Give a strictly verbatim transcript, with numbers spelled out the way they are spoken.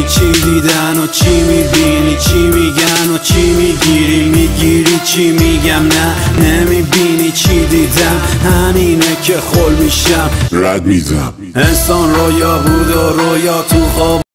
چی دیدن و چی میبینی، چی میگن و چی میگیری، میگیری چی میگم نه نمیبینی چی دیدم، همینه که خل میشم رد میدم. انسان رویا بود و رویا تو خواب